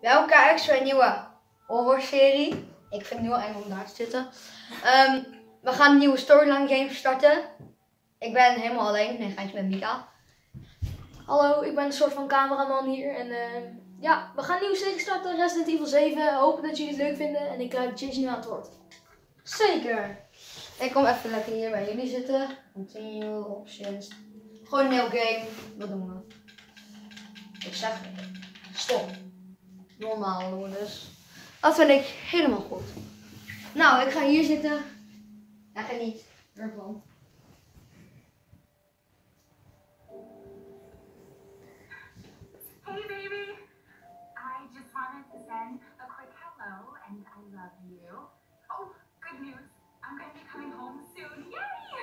Welke extra nieuwe horrorserie? Ik vind het nu wel eng om daar te zitten. We gaan een nieuwe storyline game starten. Ik ben helemaal alleen. Nee, gaantje met Mika. Hallo, ik ben een soort van cameraman hier. En ja, we gaan een nieuwe serie starten. Resident Evil 7. Hopen dat jullie het leuk vinden. En ik krijg Gingy nu aan het woord. Zeker. Ik kom even lekker hier bij jullie zitten. Continue, options. Gewoon een nieuw game. Wat doen we? Ik zeg stop. Normaal doen we dus. Dat vind ik helemaal goed. Nou, ik ga hier zitten. Ja, geniet ervan. Hey baby! I just wanted to send a quick hello and I love you. Oh, good news. I'm going to be coming home soon. Yay!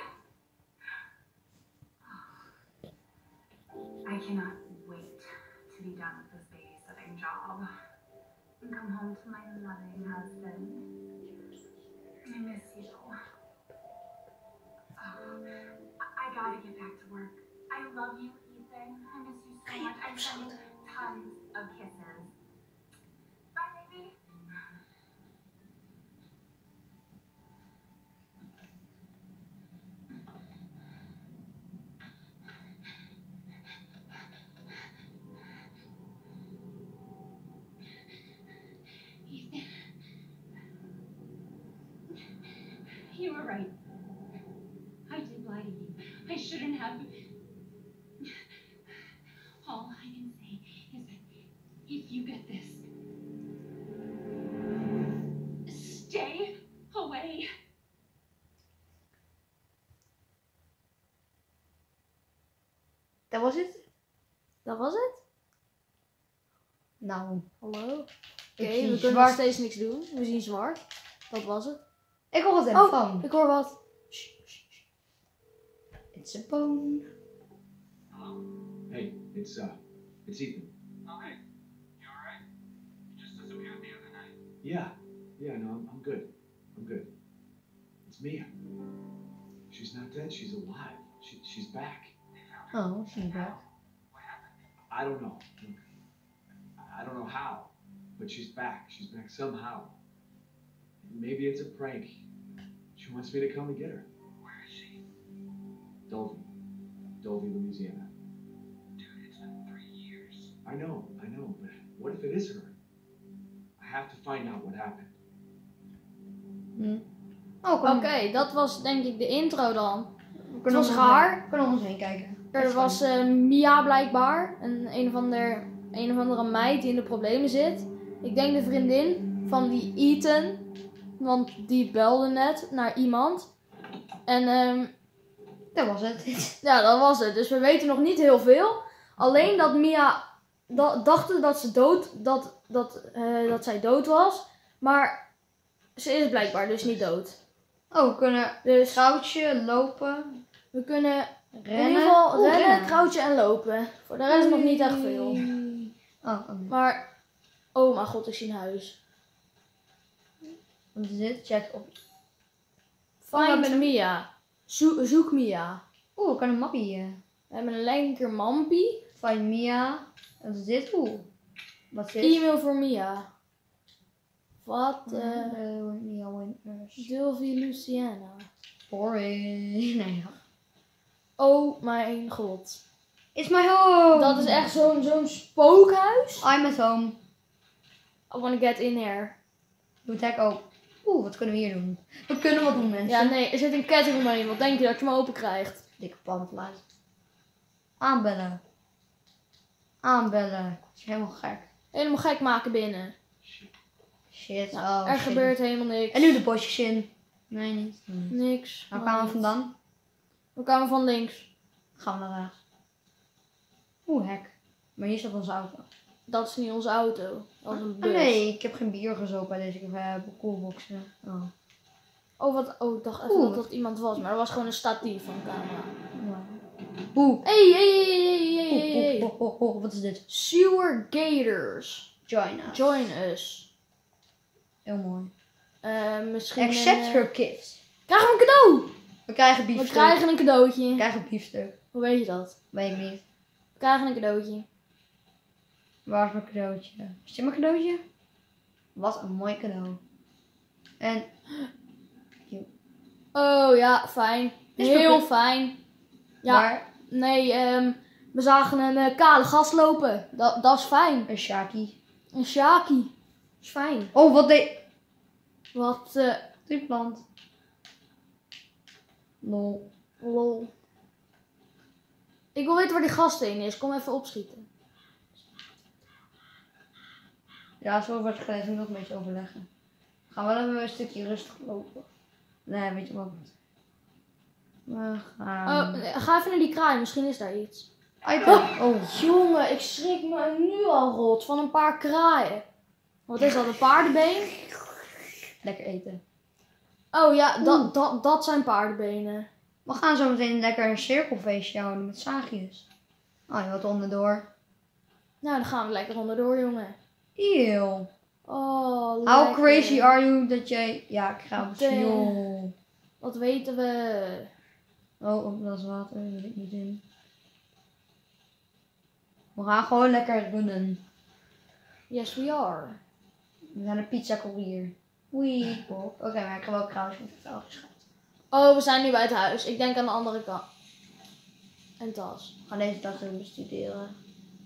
I cannot wait to be done with this babysitting job and come home to my loving husband. I miss you. Oh, I gotta get back to work. I love you, Ethan. I miss you so much. I send you tons of kisses. Bye, baby. Ethan. You were right. I did lie to you. I shouldn't have. All I can say is that if you get this, stay away. Dat was het? Dat was het? Nou, Hallo? Oké, zie we kunnen zwart. nog steeds niks doen. We zien zwart. Dat was het. ik hoor het Oh, van. ik hoor wat. It's a bone. Hey, it's Ethan. Oh, hey. You alright? You just disappeared the other night. Yeah, no, I'm good. I'm good. It's Mia. She's not dead, she's alive. She's back. They found her. Oh, she's back. What happened? I don't know. I don't know how, but she's back. She's back somehow. Maybe it's a prank. She wants me to come and get her. Where is she? Dovey, Louisiana. Dude, it's been 3 years. I know, but what if it is her? I have to find out what happened. Oh, Oké, dat was denk ik de intro dan. We Het was raar. We kunnen om ons heen kijken. Er was Mia blijkbaar. Een of andere meid die in de problemen zit. Ik denk de vriendin van die Ethan. Want die belde net naar iemand. En Dat was het. ja, dat was het. Dus we weten nog niet heel veel. Alleen dat Mia dacht dat ze dat zij dood was. Maar ze is blijkbaar dus niet dood. Oh, we kunnen Dus goudje, lopen, we kunnen rennen. in ieder geval Oeh, rennen, crouchen en lopen. Voor de rest nog niet echt veel. Oh, oké. Maar, oh mijn god, ik zie een huis. Wat is dit? Check op. Find Mia. Zoek Mia. Oeh, we kunnen een mappie hier. We hebben een lekker mampie. Find Mia. Wat is dit? Oeh. Wat is dit? E-mail voor Mia. Wat? Mia Winters. Dulvie Luciana. Boring. Nee, ja. Oh mijn god. It's my home. Dat is echt zo'n spookhuis. I'm at home. I wanna get in here. Doe het hek open. Oeh, wat kunnen we hier doen? We kunnen wat doen, mensen. Ja, nee, er zit een ketting omheen. Wat denk je dat je hem open krijgt? Dikke pamflet. Aanbellen. Aanbellen. Ik is helemaal gek. Helemaal gek maken binnen. Shit. Nou, Oh, er shit. gebeurt helemaal niks. En nu de bosjes in. Nee, niet. Niks. Waar kwamen we vandaan? We kwamen van links. Gaan we naar rechts. Oeh, hek. Maar hier staat onze auto. Dat is niet onze auto. Dat is een Oh, bus. nee, ik heb geen bier gezopen bij deze coolboxen. Oh. Oh, wat? Oh, ik dacht even Oeh. dat dat iemand was. Maar dat was gewoon een statief van de camera. Oeh. Hey. Wat is dit? Sewer Gators. Join us. Join us. Heel mooi. Misschien... Accept her gift. Krijgen we een cadeau! We krijgen We biefstuk. krijgen een cadeautje. We krijgen biefstuk. Hoe weet je dat? Weet ik niet. We krijgen een cadeautje. Waar is mijn cadeautje? Is dit mijn cadeautje? Wat een mooi cadeau. En... Oh ja, fijn. Is Heel dat- fijn. Ja, Maar nee, we zagen een kale gast lopen. Dat is fijn. een Shaki. Een Shaki. Is fijn. Oh, wat deed... Wat, Dit plant. Lol. lol. Ik wil weten waar die gast heen is. Kom even opschieten. Ja, zo wordt het gelezen. Ik nog een beetje overleggen. Gaan we wel even een stukje rustig lopen. Nee, weet je wat? We gaan... Ga even naar die kraai. Misschien is daar iets. Item. Oh. Jongen, ik schrik me nu al rot van een paar kraaien. Wat is dat, een paardenbeen? Lekker eten. Oh ja, dat zijn paardenbenen. We gaan zo meteen lekker een cirkelfeestje houden met zaagjes. Oh, je wilt onderdoor. Nou, dan gaan we lekker onderdoor, jongen. Eeuw. Oh, How lekker. crazy are you dat jij... Ja, ik ga op Damn. joh. Wat weten we? Oh, dat is water. Daar wil ik niet in. We gaan gewoon lekker runnen. Yes, we are. We zijn een pizza courier. Oei. Oké, maar ik ga wel trouwens met het afgeschat. Oh, we zijn nu bij het huis. Ik denk aan de andere kant. En tas. We gaan deze dag even bestuderen.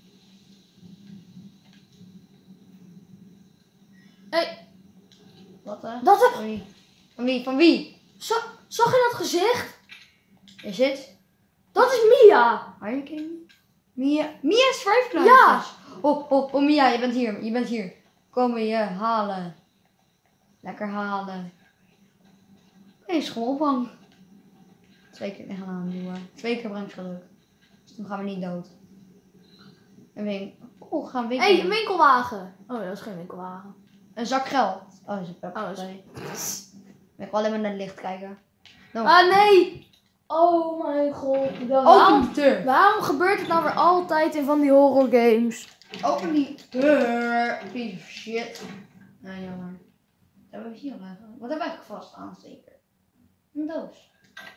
Hey, Wat hè? dat Van wie? Van wie? Van wie? zag je dat gezicht? Is het? Dat is Mia. Are you kidding me? Mia? Mia is vijf Ja. Oh, Mia, je bent hier. Je bent hier. Komen je halen. Lekker halen. Nee, schoolbank. 2 keer gaan doen. 2 keer brengt geluk. Dus dan gaan we niet dood. Een winkel. Oh, gaan winkelen. Hey, een winkelwagen. Oh, dat is geen winkelwagen. Een zak geld. Oh, dat is een Oh, pepper. dat is- Ik wil alleen maar naar het licht kijken. Nou, Ah, nee. Oh mijn god. open die deur. Waarom gebeurt het nou weer altijd in van die horror games? Open die deur. Piece of shit. Nou, jammer. Wat hebben we hier eigenlijk? Wat hebben we eigenlijk vast aansteken? Een doos.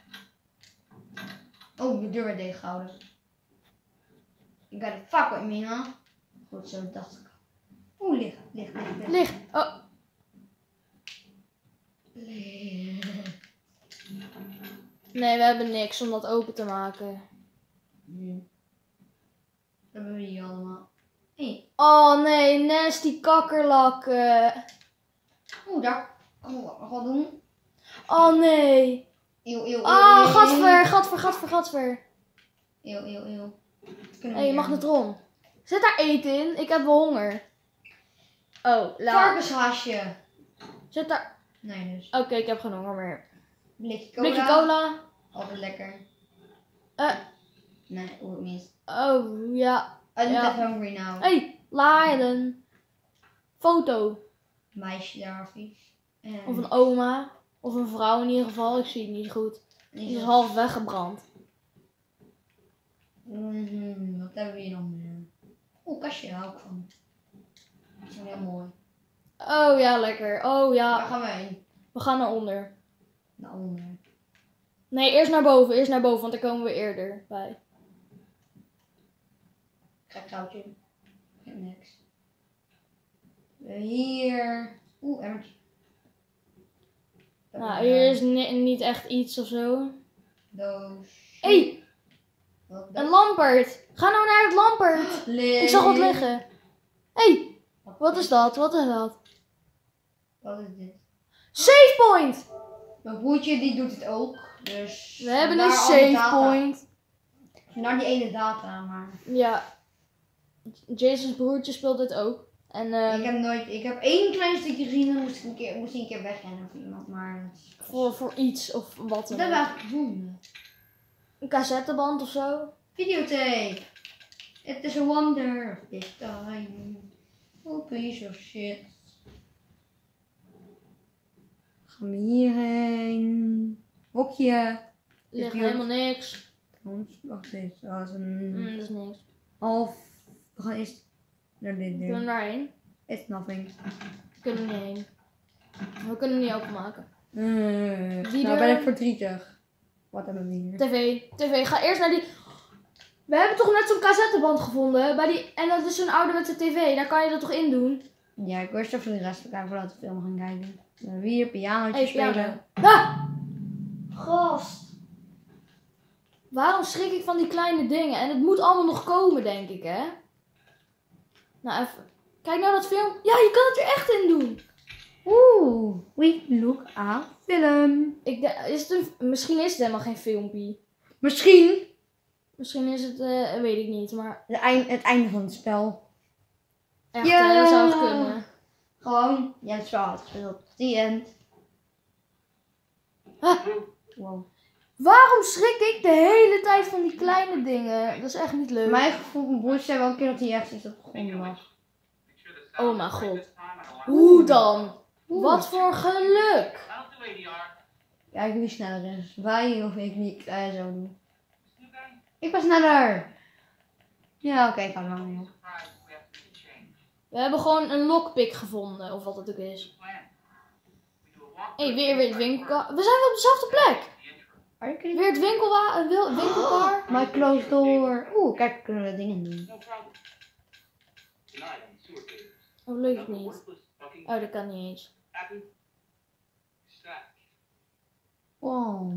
Oh, de deur werd dichtgehouden. You gotta fuck with me, huh? Goed, zo dacht ik. Oeh, licht. Licht. Oh, nee, we hebben niks om dat open te maken. Wat hebben we hier allemaal? Hey. Oh nee, nasty kakkerlakken. Oeh, daar kan ik wat nog wel doen. Oh nee. Eeuw. Oh, gadver. Eeuw. Hé, hey, magnetron. Zet daar eten in. Ik heb wel honger. Oh, laat. Varkenshaasje. Zet daar... Nee, dus. Oké, ik heb geen honger meer. Blikje cola. Blikje cola. Altijd lekker. Nee, ook niet. Oh, ja. I'm Ja. not hungry now. Hey, laden. Foto. Meisje daar of iets. En Of een oma. Of een vrouw in ieder geval. Ik zie het niet goed. Die is half weggebrand. Wat hebben we hier nog meer? Oeh, kastje, daar hou ik van. Dat is heel mooi. Oh ja, lekker. Oh Waar ja. gaan we heen? We gaan naar onder. Naar onder. Nee, eerst naar boven. Eerst naar boven, want daar komen we eerder bij. Kijk, goudje. Niks. Hier. Oeh, emmertje. Nou, hier is niet echt iets of zo. Doos. Hé, Welke een doos? lampert. Ga nou naar het lampert. Ik zag wat liggen. Hé, wat is dat? Wat is dat? Wat is dit? Save point. Mijn broertje die doet het ook. Dus We hebben naar een al die save data. point. Naar die ene data, maar. Ja. Jason's broertje speelt dit ook. En Ik heb 1 klein stukje gezien en moest hij een keer wegrennen voor iemand, maar... voor iets of wat Dat dan hebben we ook. eigenlijk gevonden. Een cassetteband of zo. Videotape. It is a wonder of this time. Oh, piece of shit. Gaan we hierheen. Hokje. Ligt hier- helemaal niks. Wacht eens. Dat is een Dat is niks. half. We gaan eerst naar dit Kunnen we ding. daarheen? It's nothing. Kunnen we niet heen. We kunnen hem niet openmaken. Die Die nou deur? ben ik verdrietig. Wat hebben we hier? TV. Ga eerst naar die... We hebben toch net zo'n cassetteband gevonden. En dat is zo'n ouderwetse tv. Daar kan je dat toch in doen? Ja, ik wist er voor de rest elkaar voordat we de film gaan kijken. Dan hebben we hier pianootje Hey, spelen. Ah! Gast. Waarom schrik ik van die kleine dingen? En het moet allemaal nog komen, denk ik, hè? Nou, even. Kijk nou dat film. Ja, je kan het er echt in doen. Oeh, we look a film. Misschien is het helemaal geen filmpje. Misschien Misschien is het, weet ik niet, maar het einde van het spel. echt, Ja. dat zou kunnen. Gewoon, ja, het spel uitgespeeld. The end. Ah, Wow. waarom schrik ik de hele tijd van die kleine dingen? Dat is echt niet leuk. Mijn gevoel, mijn broer zei wel een keer dat hij echt iets op de grond lag. Oh mijn god. Hoe dan? Wat voor geluk. Kijk wie sneller is. Wij of ik niet zo doen. Ik ben sneller. Ja, oké, ik kan wel niet op. We hebben gewoon een lockpick gevonden, of wat het ook is. Hé, weer het winkelkar. We zijn wel op dezelfde plek. Weer het winkelkar. My closed door. Oeh, kijk, kunnen we dingen doen. Oh, leuk niet. Oh, dat kan niet eens. Wow.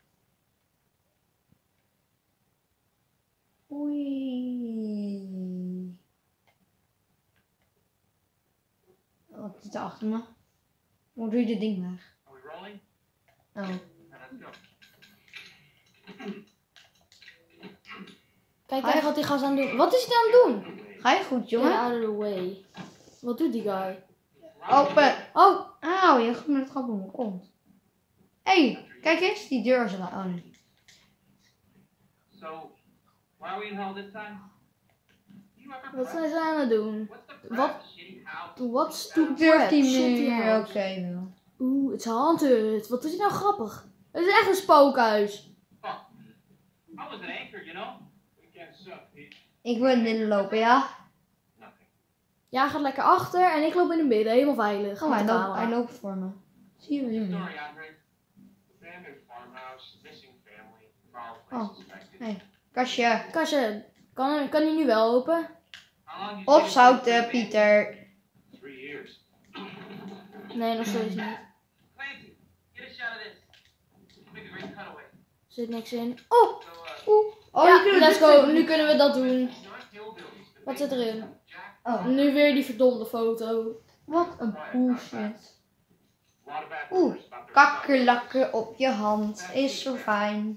Oei. Wat zit er achter me? Hoe doe je dit ding weg? Oh. Kijk even wat die gast aan het doen. Wat is hij aan het doen? Ga je goed, Get jongen? out of the way. Wat doet die guy? Open. Oh, Auw, je gaat met het grap op mijn kont. Hé, kijk eens, die deur is er. Oh nee. So, why are we in hell this time? wat zijn ze aan het doen? Wat? What's to Durft hij Shitty meer? house. Oké, wel. Oeh, het is haunted. Wat is hij nou grappig? Het is echt een spookhuis. I was an anchor, you know? We can't suck, Pete. Ik wil erin lopen, ja? Nothing. Jij gaat lekker achter en ik loop in het midden, helemaal veilig. Oh, met de hij camera. loopt voor me. Zie je weer. Sorry, Andre. Abandoned farmhouse, missing family, all places affected. Hey, kastje. Kastje, kan hij nu wel open? How long you stay Opzouten, in Pieter. 3 years. Nee, nog steeds niet. Clancy, get a shot of this. Make a great cutaway. Er zit niks in. Oh, So, oeh. Oh, Ja, je kunt let's het go. doen. Nu kunnen we dat doen. North Hillbillies. the Wat zit erin? Jack, Oh, Nu weer die verdomde foto. wat een bullshit. a lot of bad Oeh, rumors about their kakkerlakken op je hand. Is zo fijn.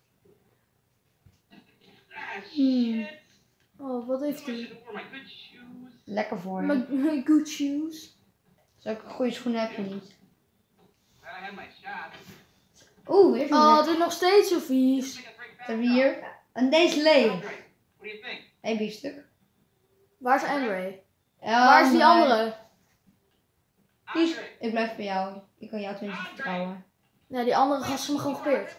Ah, Hmm. shit. Oh, wat heeft I should hij? have worn my good shoes. Lekker voor je. My good shoes. Zulke goede schoenen heb je niet. Glad I had my shot. Oeh, weer zo'n Oh, het is nog steeds zo vies. Think I break lekker fast hier. En deze leeg. Andre, what do you think? Hé, biefstuk. Waar is Andre? Ja, Waar is die maar- andere? Die is- Andre, Ik blijf bij jou. Ik kan jou tenminste vertrouwen. Ja, die andere gast is me gewoon gepeerd.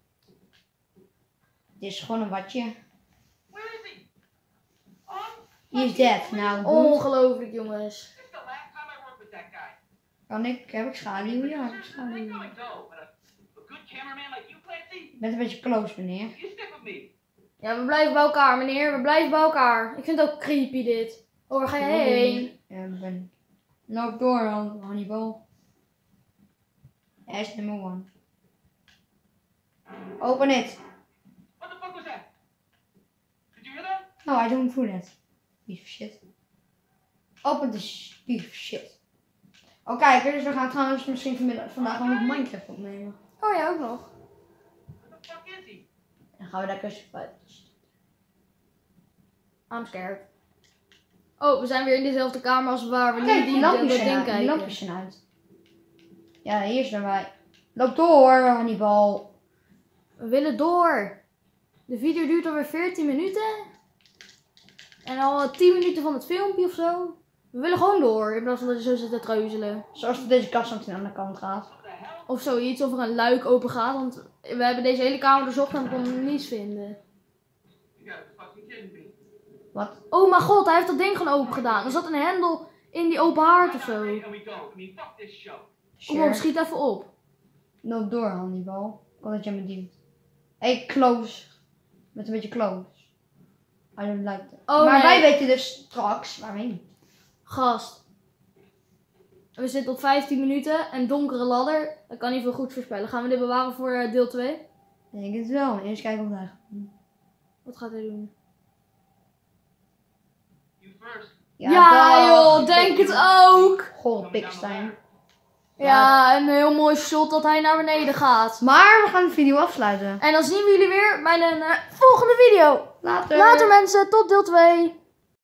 Dit is gewoon een watje. where is he? Oh, He is dead. Nou, goed. Ongelooflijk, jongens. this is the last time I worked with that guy. Kan ik? Heb ik schaduw? Ja, heb ik Seriously, where schaduw. can I go? But a good cameraman like you, Clancy? Je bent een beetje close, meneer. You stick with me. Ja, we blijven bij elkaar, meneer. We blijven bij elkaar. Ik vind het ook creepy, dit. Oh, waar ga je heen? Ben. Loop door, Hannibal. Hij is nummer 1. Open it. What the fuck was that? Did you hear that? No, I don't do that. Piece of shit. Open the piece of shit. Oh, kijk, dus we gaan trouwens misschien vandaag nog Minecraft opnemen. Oh ja, ook nog. Where the fuck is he? Dan gaan we lekker buiten. I'm scared. Oh, we zijn weer in dezelfde kamer als waar we nu Kijk, die die lampjes dat zijn ding uit. Die kijken. lampjes zijn uit. Ja, hier is erbij. Loop door, Hannibal. We willen door. De video duurt alweer 14 minuten. En al 10 minuten van het filmpje of zo. We willen gewoon door, in plaats van dat je zo zit te treuzelen. Zoals deze kast aan de andere kant gaat. What the hell? Of zoiets, of er een luik open gaat. Want we hebben deze hele kamer doorzocht en we konden niets vinden. You gotta be fucking kidding me. Wat? Oh mijn god, hij heeft dat ding gewoon open gedaan. Er zat een hendel in die open haard of zo. And we go. I mean, fuck this show. Kom op, schiet even op. Loop door, Hannibal. Kan dat jij me duwt. Hey, close. Met een beetje close. I don't like that. Oh, maar nee. wij weten dus straks waarheen. Gast. We zitten op 15 minuten en donkere ladder. Dat kan niet veel goed voorspellen. Gaan we dit bewaren voor deel 2? Ik denk het wel. Eerst kijken wat hij gaat doen. Wat gaat hij doen? You first. Ja, dag. joh, denk het ook. Goh, Pikstein. Ja, een heel mooi shot dat hij naar beneden gaat. Maar we gaan de video afsluiten. En dan zien we jullie weer bij een volgende video. Later. Later mensen, tot deel 2.